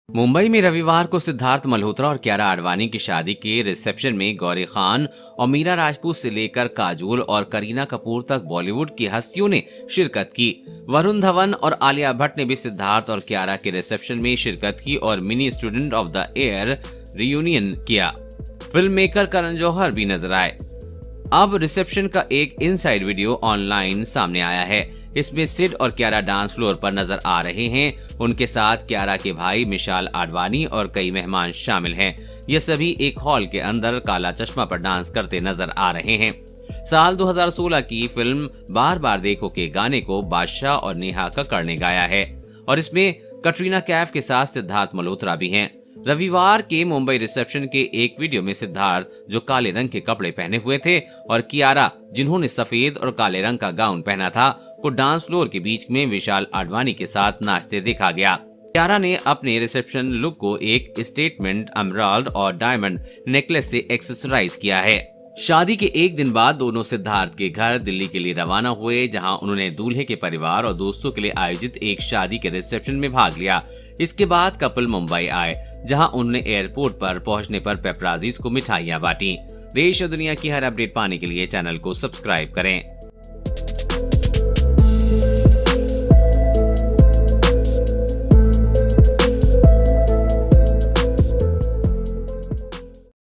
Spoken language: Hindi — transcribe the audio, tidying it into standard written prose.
मुंबई में रविवार को सिद्धार्थ मल्होत्रा और कियारा आडवाणी की शादी के रिसेप्शन में गौरी खान और मीरा राजपूत से लेकर काजोल और करीना कपूर तक बॉलीवुड की हस्तियों ने शिरकत की। वरुण धवन और आलिया भट्ट ने भी सिद्धार्थ और कियारा के रिसेप्शन में शिरकत की और mini student of the year reunion किया। फिल्म मेकर करण जौहर भी नजर आए। अब रिसेप्शन का एक इनसाइड वीडियो ऑनलाइन सामने आया है। इसमें सिड और कियारा डांस फ्लोर पर नजर आ रहे हैं। उनके साथ कियारा के भाई मिशाल आडवाणी और कई मेहमान शामिल हैं। ये सभी एक हॉल के अंदर काला चश्मा पर डांस करते नजर आ रहे हैं। साल 2016 की फिल्म बार बार देखो के गाने को बादशाह और नेहा कक्कड़ ने गाया है और इसमें कटरीना कैफ के साथ सिद्धार्थ मल्होत्रा भी हैं। रविवार के मुंबई रिसेप्शन के एक वीडियो में सिद्धार्थ, जो काले रंग के कपड़े पहने हुए थे, और कियारा, जिन्होंने सफेद और काले रंग का गाउन पहना था, को डांस फ्लोर के बीच में विशाल आडवाणी के साथ नाचते देखा गया। कियारा ने अपने रिसेप्शन लुक को एक स्टेटमेंट एमराल्ड और डायमंड नेकलेस से एक्सेसराइज किया है। शादी के एक दिन बाद दोनों सिद्धार्थ के घर दिल्ली के लिए रवाना हुए, जहां उन्होंने दूल्हे के परिवार और दोस्तों के लिए आयोजित एक शादी के रिसेप्शन में भाग लिया। इसके बाद कपल मुंबई आए, जहां उन्होंने एयरपोर्ट पर पहुंचने पर पेपराजीज को मिठाइयां बांटी। देश और दुनिया की हर अपडेट पाने के लिए चैनल को सब्सक्राइब करें।